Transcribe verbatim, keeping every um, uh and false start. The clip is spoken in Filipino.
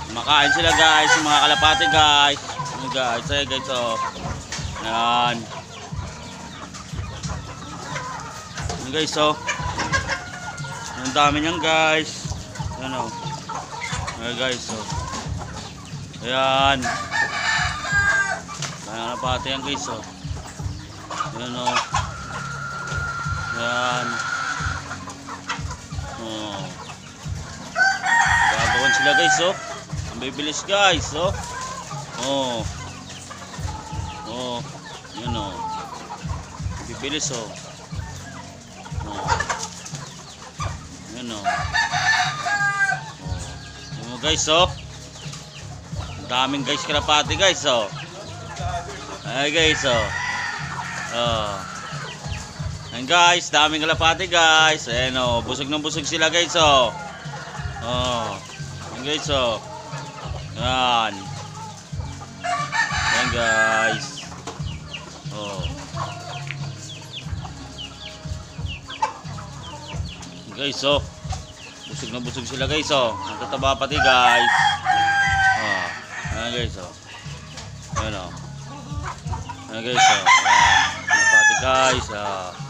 Makain sila guys, yung mga kalapati guys. Ayan guys, ayan guys oh. Ayan. Ayan guys oh. Ang dami niyan guys. Ayan oh. Ayan guys oh. Ayan. Ayan kalapati yan guys oh. Ayan oh. Ayan. Oh. Gagawin sila guys oh. Ang bibilis guys oh. Oh. Oh. Yun oh. Bibilis oh. Oh. Yun oh. Oh. Yun oh guys oh. Ang daming guys kalapati guys oh. Ay guys oh. Oh. Ayan guys, daming kalapati guys. Ayan oh, busog ng busog sila guys oh. Oh. Ayan guys oh. Ayan. Ayan guys. Oh. Ayan guys oh. Busog na busog sila guys oh. Natataba pati guys. Oh. Ayan guys oh. Ayan oh. Ayan guys oh. Ayan. Kalapati guys ah.